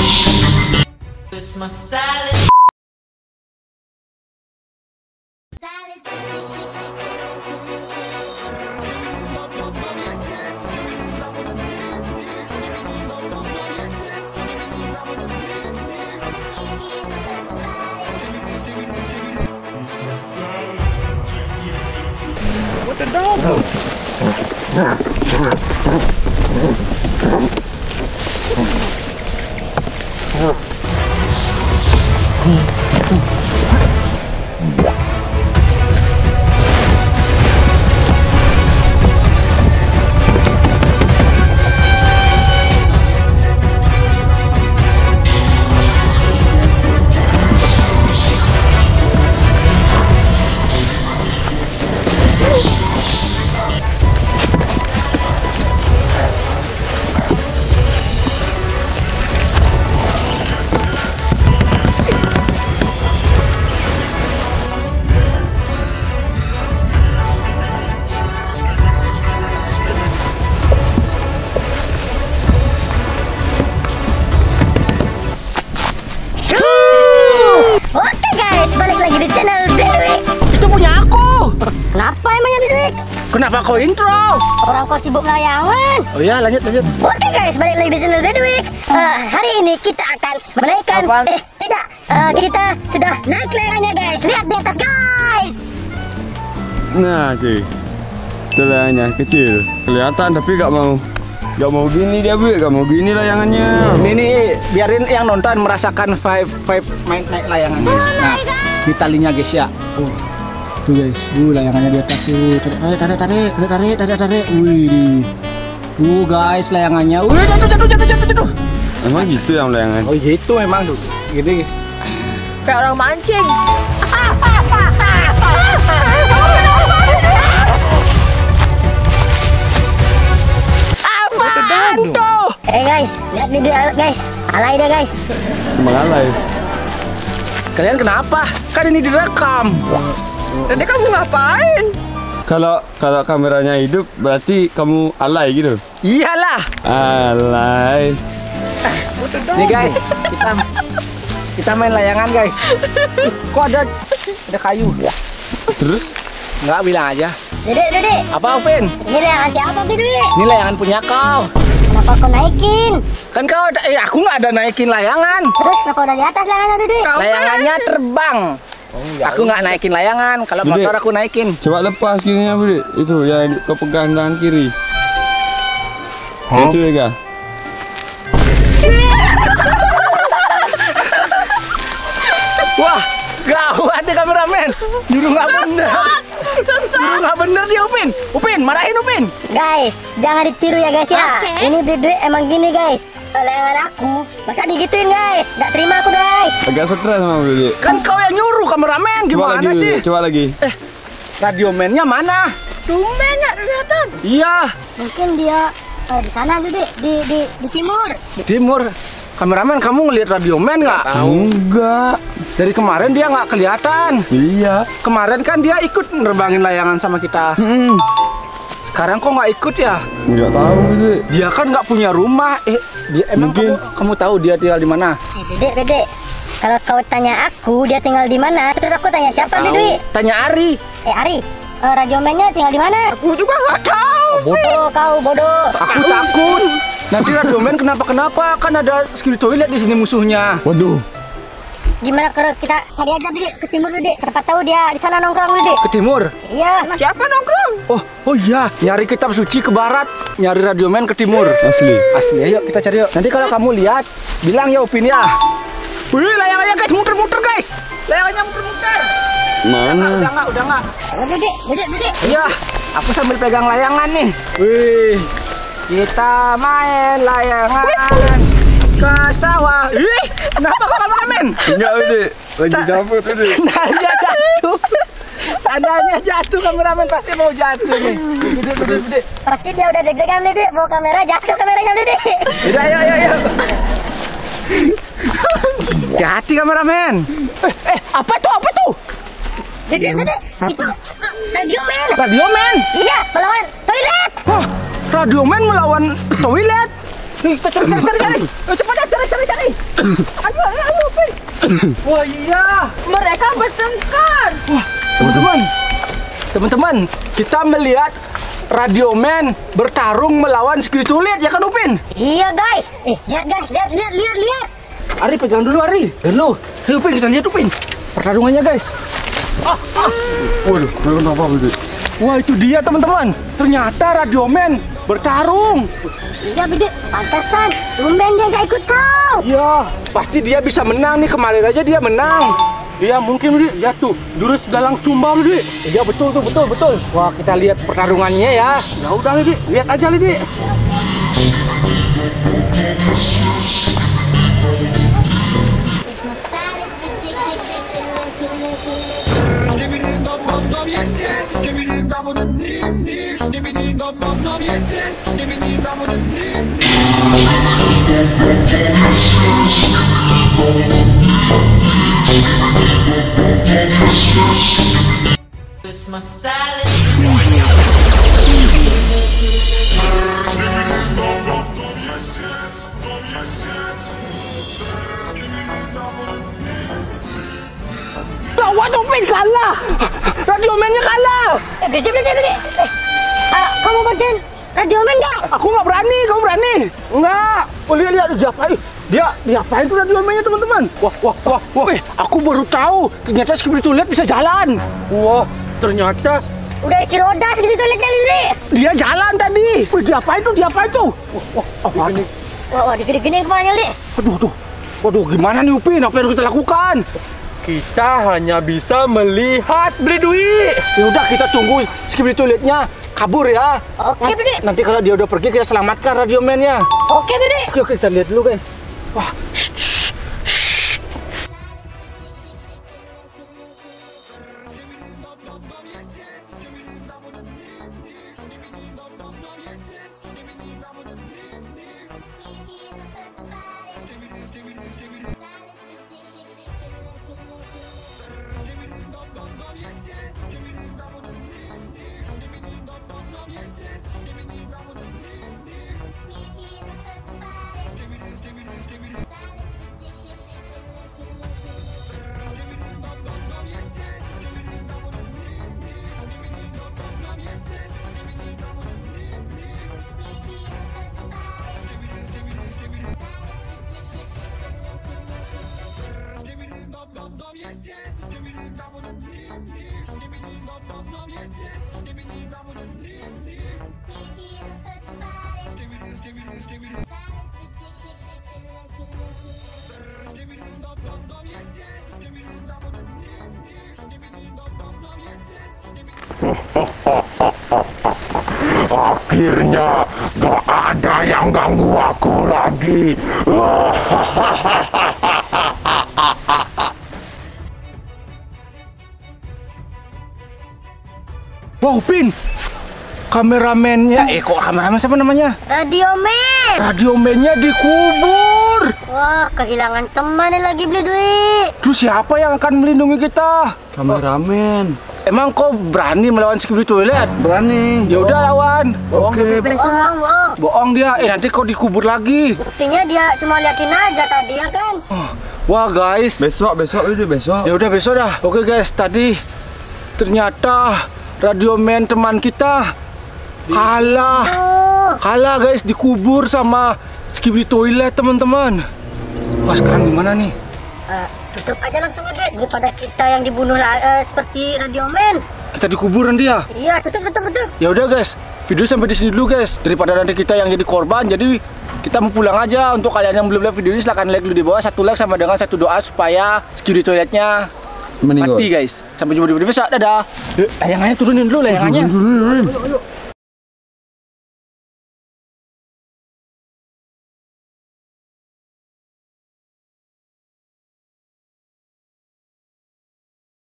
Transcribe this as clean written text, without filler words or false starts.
What the dog? Kenapa emangnya Duduk? Kenapa kau intro? Orang kau sibuk layangan. Oh iya, lanjut. Oke guys, balik lagi di channel Duduk. Hari ini kita akan menaikkan kita sudah naik layangannya guys. Lihat di atas guys. Nah sih, itu layangannya kecil, kelihatan tapi gak mau gini dia Bu, gak mau gini layangannya. Ini biarin yang nonton merasakan vibe main naik layangan guys. Nah, di talinya guys ya. Tuh guys, layangannya di atas tuh. Tarik. Wih. Guys, layangannya. Wih, jatuh. Emang gitu yang layangan? Oh, gitu memang tuh. Gini. Kayak orang mancing. Apaan tuh? Guys, lihat video guys. Alay deh guys. Emang alay. Kalian kenapa? Kan ini direkam. Tadi kamu ngapain? Kalau kameranya hidup berarti kamu alay gitu? Iyalah. Alay. Nih guys, kita main layangan guys. Kok ada kayu? Terus? Nggak, bilang aja. Dede. Apa Upin? Ini layangan siapa Dede? Ini layangan punya kau. Kenapa kau naikin? Kan kau aku nggak ada naikin layangan. Terus kenapa udah di atas layangannya Dede? Layangannya terbang. Aku nggak naikin layangan. Kalau motor aku naikin. Coba lepas gininya Bude. Itu yang kau pegang tangan kiri. Itu ya Ga? Wah, gawat deh kameramen. Juru nggak bener. Juru nggak bener dia Upin, marahin Upin. Guys, jangan ditiru ya guys ya. Ini Dede emang gini guys. Layangan aku, masa digituin guys? Nggak terima aku guys. Agak stres sama Bude. Kan kau yang nyuruh kameramen, gimana sih? Coba lagi. Radiomennya mana? Tumben nggak kelihatan. Iya. Mungkin dia di sana Dede, di timur. Di timur. Kameramen, kamu ngelihat radiomen nggak? Enggak. Dari kemarin dia nggak kelihatan. Iya. Kemarin kan dia ikut nerbangin layangan sama kita. Sekarang kok nggak ikut ya? Nggak tahu Bude. Dia kan nggak punya rumah. Dia emang kamu tahu dia tinggal di mana? Dede. Kalau kau tanya aku dia tinggal di mana, terus aku tanya siapa Dede? Tanya Ari. Ari. Radiomennya tinggal di mana? Aku juga nggak tahu. Bodoh kau, bodoh. Aku takut. Nanti radiomen kenapa? Kan ada skill toilet di sini musuhnya. Waduh. Gimana kalau kita cari aja Dede ke timur Dede? Siapa tahu dia di sana nongkrong Dede. Ke timur? Iya. Siapa nongkrong? Oh iya, nyari kitab suci ke barat, nyari radiomen ke timur. Asli. Ayo kita cari yuk. Nanti kalau kamu lihat, bilang ya Upin ya. Wih, layangannya guys, muter-muter guys. Layangannya muter-muter. Mana? Udah nggak. Dede. Iya, aku sambil pegang layangan nih. Wih, kita main layangan ke sawah. Ih, kenapa kok kameramen? Enggak Bude. Lagi cabut Bude. Sandalnya jatuh, kameramen pasti mau jatuh nih. Dede. Pasti dia udah deg-degan Dede, bawa kamera jatuh kameranya Dede. Udah, ayo. Hati kameramen. Apa tuh? Dede, itu radiomen. Radiomen? Iya, melawan toilet. Wah, radiomen melawan toilet. Kita cari. Cepat cari. Ayo, Pin. Wah iya. Mereka bertengkar. Wah, teman-teman, kita melihat Radioman bertarung melawan Skritulit ya kan Upin? Iya guys. Lihat guys, lihat. Ari pegang dulu Ari. Ayo Upin kita lihat Upin. Pertarungannya guys. Waduh, kenapa begitu? Wah itu dia teman-teman. Ternyata Radioman bertarung. Iya Bede, pantesan. Tumben dia gak ikut kau. Iya, pasti dia bisa menang nih. Kemarin aja dia menang. Iya mungkin Dik, lihat tuh jurus dalang sumba Dik. Iya betul. Wah kita lihat pertarungannya ya. Ya udah Dik, lihat aja Dik. It's my style. Wah Upin kalah. Radiomannya kalah. Bede. Kamu badan Radioman gak? Aku nggak berani, kamu berani? Enggak. Oh, lihat dia diapain tuh Radiomannya teman-teman? Wah. Aku baru tahu ternyata Skritulit bisa jalan. Wah, ternyata Udah isi roda segitu toiletnya Lili. dia jalan tadi. Wih, diapain tuh? Wah, ini. Wah, digede-gedein kepalanya Li. Waduh, gimana nih Upin? Apa yang kita lakukan? Kita hanya bisa melihat Beli Dwi. Ya udah kita tunggu Skritulitnya kabur ya. Oke Bede. Nanti kalau dia udah pergi kita selamatkan Radiomannya. Oke Bede. Oke, kita lihat dulu guys. Wah. Akhirnya gak ada yang ganggu aku lagi. Wow, Pin. Kameramennya, kok kameramen siapa namanya? Radioman. Radiomannya dikubur. Wah, kehilangan teman nih lagi Beli Dwi. Terus siapa yang akan melindungi kita? Kameramen. Emang kau berani melawan Skritulit? Berani. Ya udah lawan. Oke. Bohong. Bohong dia. Nanti kau dikubur lagi. Buktinya dia cuma liatin aja tadi ya kan. Wah guys. Besok. Ya udah besok dah. Oke guys, tadi ternyata Radioman teman kita kalah. Kalah guys, dikubur sama Skritulit teman-teman. Wah sekarang gimana nih? Tutup aja langsung aja daripada kita yang dibunuh seperti Radioman. Kita dikuburan dia. Iya, tutup. Ya udah guys, video sampai di sini dulu guys. Daripada nanti kita yang jadi korban, jadi kita mau pulang aja. Untuk kalian yang belum lihat video ini silahkan like dulu di bawah. 1 like sama dengan 1 doa supaya Skritulitnya Meninggal. mati guys. Sampai jumpa di video besok. Dadah. Layangannya turunin dulu layangannya. Turunin.